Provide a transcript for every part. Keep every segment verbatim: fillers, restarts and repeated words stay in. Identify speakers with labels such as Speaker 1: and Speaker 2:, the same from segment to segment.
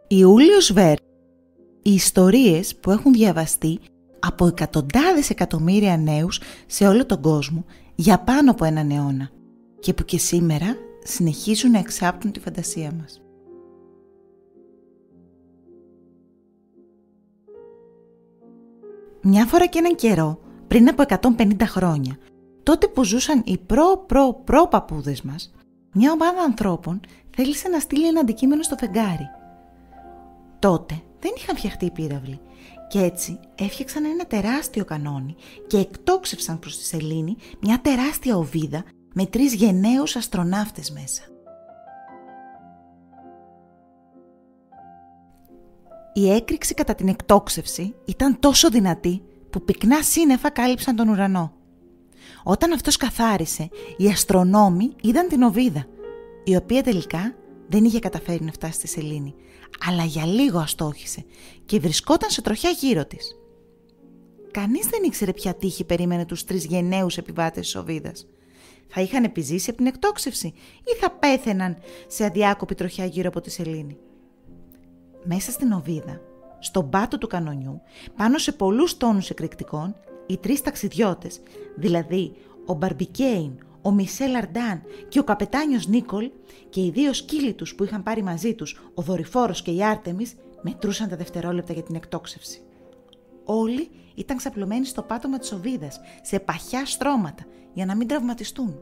Speaker 1: Ιούλιος Βέρν. Οι ιστορίες που έχουν διαβαστεί από εκατοντάδες εκατομμύρια νέους σε όλο τον κόσμο για πάνω από έναν αιώνα και που και σήμερα συνεχίζουν να εξάπτουν τη φαντασία μας. Μια φορά και έναν καιρό, πριν από εκατόν πενήντα χρόνια, τότε που ζούσαν οι προ-προ-προ παππούδες μας, μια ομάδα ανθρώπων θέλησε να στείλει ένα αντικείμενο στο φεγγάρι. Τότε δεν είχαν φτιαχτεί οι πύραυλοι και έτσι έφτιαξαν ένα τεράστιο κανόνι και εκτόξευσαν προς τη σελήνη μια τεράστια οβίδα με τρεις γενναίους αστροναύτες μέσα. Η έκρηξη κατά την εκτόξευση ήταν τόσο δυνατή που πυκνά σύννεφα κάλυψαν τον ουρανό. Όταν αυτός καθάρισε, οι αστρονόμοι είδαν την οβίδα, η οποία τελικά δεν είχε καταφέρει να φτάσει στη σελήνη, αλλά για λίγο αστόχησε και βρισκόταν σε τροχιά γύρω της. Κανείς δεν ήξερε ποια τύχη περίμενε τους τρεις γενναίους επιβάτες της οβίδας. Θα είχαν επιζήσει από την εκτόξευση ή θα πέθαιναν σε αδιάκοπη τροχιά γύρω από τη σελήνη. Μέσα στην οβίδα, στον πάτο του κανονιού, πάνω σε πολλούς τόνους εκρηκτικών, οι τρεις ταξιδιώτες, δηλαδή ο Μπαρμπικέιν, ο Μισελ Αρντάν και ο καπετάνιος Νίκολ και οι δύο σκύλοι τους που είχαν πάρει μαζί τους, ο Δορυφόρος και η Άρτεμις, μετρούσαν τα δευτερόλεπτα για την εκτόξευση. Όλοι ήταν ξαπλωμένοι στο πάτωμα της οβίδας, σε παχιά στρώματα, για να μην τραυματιστούν.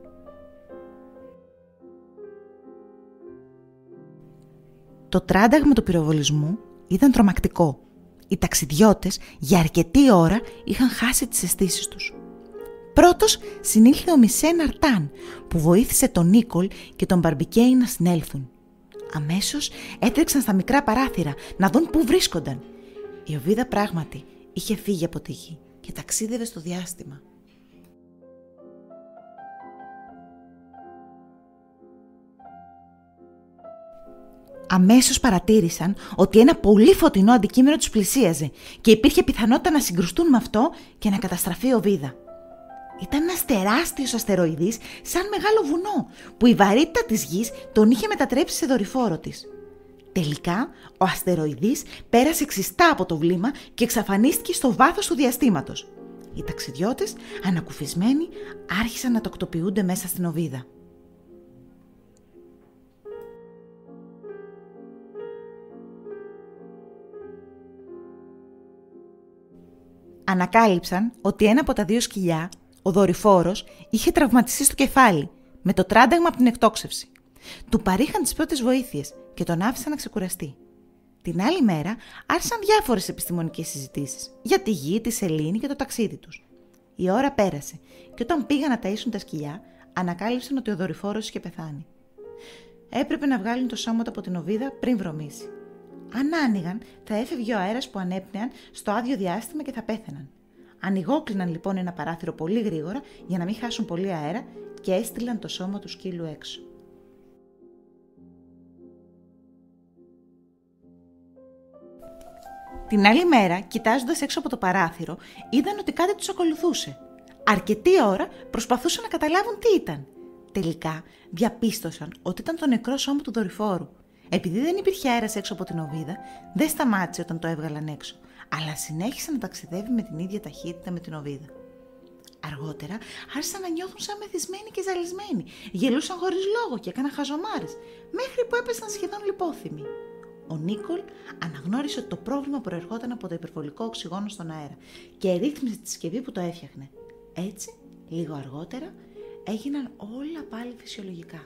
Speaker 1: Το τράνταγμα του πυροβολισμού ήταν τρομακτικό. Οι ταξιδιώτες για αρκετή ώρα είχαν χάσει τις αισθήσεις τους. Πρώτος συνήλθε ο Μισελ Αρντάν, που βοήθησε τον Νίκολ και τον Μπαρμπικέιν να συνέλθουν. Αμέσως έτρεξαν στα μικρά παράθυρα να δουν πού βρίσκονταν. Η οβίδα πράγματι είχε φύγει από τη γη και ταξίδευε στο διάστημα. Αμέσως παρατήρησαν ότι ένα πολύ φωτεινό αντικείμενο τους πλησίαζε και υπήρχε πιθανότητα να συγκρουστούν με αυτό και να καταστραφεί η οβίδα. Ήταν ένας τεράστιος αστεροειδής σαν μεγάλο βουνό που η βαρύτητα της γης τον είχε μετατρέψει σε δορυφόρο της. Τελικά, ο αστεροειδής πέρασε ξιστά από το βλήμα και εξαφανίστηκε στο βάθος του διαστήματος. Οι ταξιδιώτες, ανακουφισμένοι, άρχισαν να τοκτοποιούνται μέσα στην οβίδα. Ανακάλυψαν ότι ένα από τα δύο σκυλιά, ο Δορυφόρος, είχε τραυματιστεί στο κεφάλι με το τράνταγμα από την εκτόξευση. Του παρήχαν τις πρώτες βοήθειες και τον άφησαν να ξεκουραστεί. Την άλλη μέρα άρχισαν διάφορες επιστημονικές συζητήσεις για τη γη, τη σελήνη και το ταξίδι τους. Η ώρα πέρασε και όταν πήγαν να ταΐσουν τα σκυλιά, ανακάλυψαν ότι ο Δορυφόρος είχε πεθάνει. Έπρεπε να βγάλουν το σώμα του από την οβίδα πριν βρωμήσει. Αν άνοιγαν, θα έφευγε ο αέρας που ανέπνεαν στο άδειο διάστημα και θα πέθαιναν. Ανοιγόκλειναν λοιπόν ένα παράθυρο πολύ γρήγορα για να μην χάσουν πολύ αέρα και έστειλαν το σώμα του σκύλου έξω. Την άλλη μέρα, κοιτάζοντας έξω από το παράθυρο, είδαν ότι κάτι τους ακολουθούσε. Αρκετή ώρα προσπαθούσαν να καταλάβουν τι ήταν. Τελικά διαπίστωσαν ότι ήταν το νεκρό σώμα του Δορυφόρου. Επειδή δεν υπήρχε αέρας έξω από την οβίδα, δεν σταμάτησε όταν το έβγαλαν έξω, αλλά συνέχισε να ταξιδεύει με την ίδια ταχύτητα με την οβίδα. Αργότερα άρχισαν να νιώθουν σαν μεθυσμένοι και ζαλισμένοι, γελούσαν χωρίς λόγο και έκαναν χαζομάρες, μέχρι που έπεσαν σχεδόν λιπόθυμοι. Ο Νίκολ αναγνώρισε ότι το πρόβλημα προερχόταν από το υπερβολικό οξυγόνο στον αέρα και ρύθμισε τη συσκευή που το έφτιαχνε. Έτσι, λίγο αργότερα, έγιναν όλα πάλι φυσιολογικά.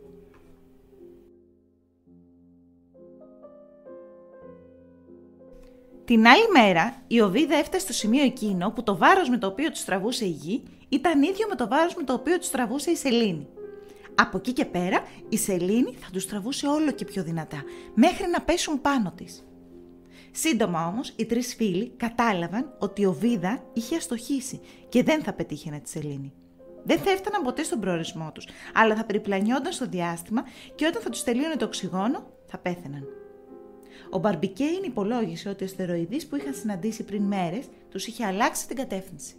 Speaker 1: Την άλλη μέρα, η οβίδα έφτασε στο σημείο εκείνο που το βάρος με το οποίο τους τραβούσε η γη ήταν ίδιο με το βάρος με το οποίο τους τραβούσε η σελήνη. Από εκεί και πέρα, η σελήνη θα τους τραβούσε όλο και πιο δυνατά, μέχρι να πέσουν πάνω της. Σύντομα όμως, οι τρεις φίλοι κατάλαβαν ότι η οβίδα είχε αστοχήσει και δεν θα πετύχαινε τη σελήνη. Δεν θα έφταναν ποτέ στον προορισμό τους, αλλά θα περιπλανιόνταν στο διάστημα και όταν θα τους τελείωνε το οξυγόνο, θα πέθαιναν. Ο Μπαρμπικέιν υπολόγισε ότι ο αστεροειδής που είχαν συναντήσει πριν μέρες τους είχε αλλάξει την κατεύθυνση.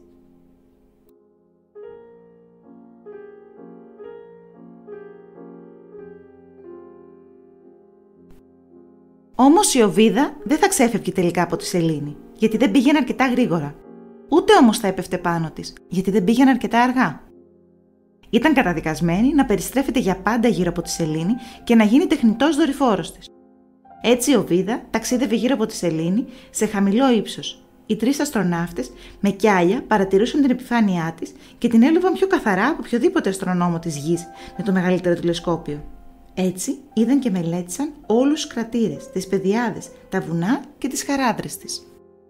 Speaker 1: Όμως η Οβίδα δεν θα ξέφευγε τελικά από τη σελήνη, γιατί δεν πήγαινε αρκετά γρήγορα. Ούτε όμως θα έπεφτε πάνω της, γιατί δεν πήγαινε αρκετά αργά. Ήταν καταδικασμένη να περιστρέφεται για πάντα γύρω από τη σελήνη και να γίνει τεχνητός δορυφόρος της. Έτσι η Οβίδα ταξίδευε γύρω από τη σελήνη σε χαμηλό ύψος. Οι τρεις αστροναύτες με κιάλια παρατηρούσαν την επιφάνειά της και την έβλεπαν πιο καθαρά από οποιοδήποτε αστρονόμο της Γης με το μεγαλύτερο τηλεσκόπιο. Έτσι είδαν και μελέτησαν όλους τους κρατήρες, τις πεδιάδες, τα βουνά και τις χαράδρες της.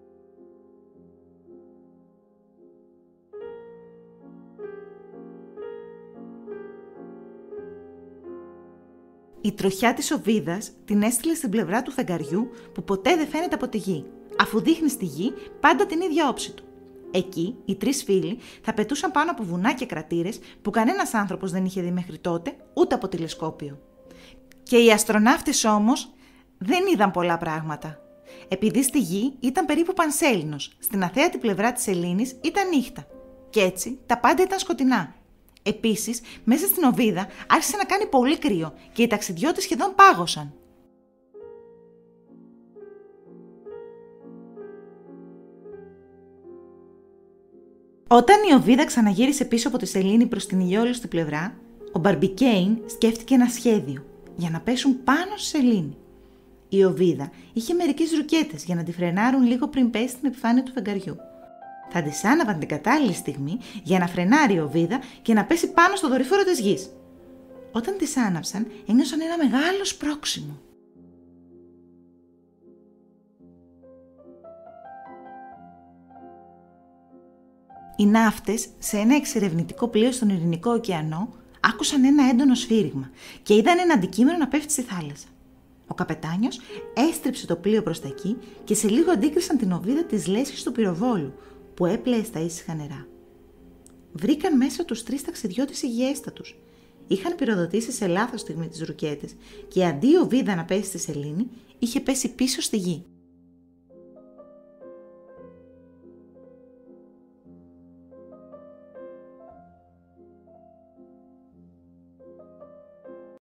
Speaker 1: Η τροχιά της Οβίδας την έστειλε στην πλευρά του φεγγαριού που ποτέ δεν φαίνεται από τη Γη, αφού δείχνει στη Γη πάντα την ίδια όψη του. Εκεί οι τρεις φίλοι θα πετούσαν πάνω από βουνά και κρατήρες που κανένας άνθρωπος δεν είχε δει μέχρι τότε ούτε από τηλεσκόπιο. Και οι αστροναύτες όμως δεν είδαν πολλά πράγματα. Επειδή στη Γη ήταν περίπου πανσέλινος, στην αθέατη πλευρά της σελήνης ήταν νύχτα. Και έτσι τα πάντα ήταν σκοτεινά. Επίσης, μέσα στην Οβίδα άρχισε να κάνει πολύ κρύο και οι ταξιδιώτες σχεδόν πάγωσαν. Όταν η Οβίδα ξαναγύρισε πίσω από τη σελήνη προς την ηλιόλουστη πλευρά, ο Μπαρμπικέιν σκέφτηκε ένα σχέδιο για να πέσουν πάνω στη σελήνη. Η Οβίδα είχε μερικές ρουκέτες για να τη φρενάρουν λίγο πριν πέσει στην επιφάνεια του φεγγαριού. Θα τις άναβαν την κατάλληλη στιγμή για να φρενάρει η Οβίδα και να πέσει πάνω στο δορυφόρο της Γης. Όταν τις άναψαν, ένιωσαν ένα μεγάλο σπρώξιμο. Οι ναύτες σε ένα εξερευνητικό πλοίο στον Ειρηνικό ωκεανό άκουσαν ένα έντονο σφύριγμα και είδαν ένα αντικείμενο να πέφτει στη θάλασσα. Ο καπετάνιος έστριψε το πλοίο προς τα εκεί και σε λίγο αντίκρισαν την Οβίδα της λέσχης του πυροβόλου που έπλεε στα ήσυχα νερά. Βρήκαν μέσα τους τρεις ταξιδιώτες υγιέστατους. Είχαν πυροδοτήσει σε λάθος στιγμή τις ρουκέτες και αντί η Οβίδα να πέσει στη σελήνη, είχε πέσει πίσω στη Γη.